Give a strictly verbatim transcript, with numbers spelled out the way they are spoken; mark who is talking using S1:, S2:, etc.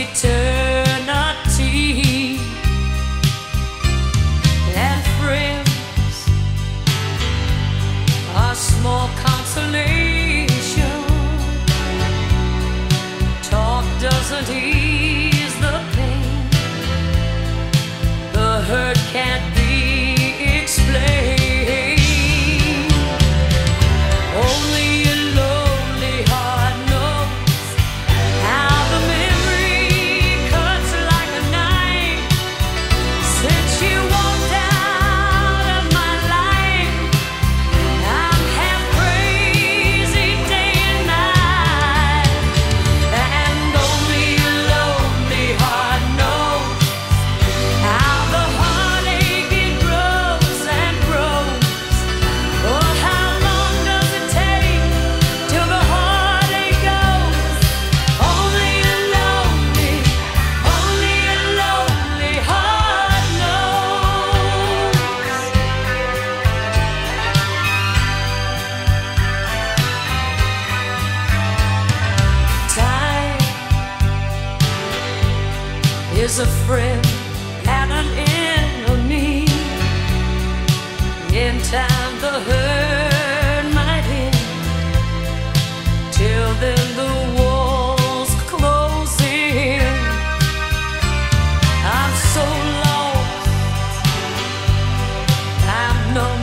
S1: eternity. And friends are small consolation. Talk doesn't ease the pain. The hurt can't be explained. Only a lonely heart knows how the memory cuts like a knife. Since you walked out of my life, I'm half crazy day and night. And only a lonely heart knows how the heartache it grows and grows. Oh, how long does it take till the heartache goes? Only a lonely, only a lonely heart knows. Time is a friend and an enemy. In time the hurt might end. Till then the walls close in. I'm so lost, I'm numb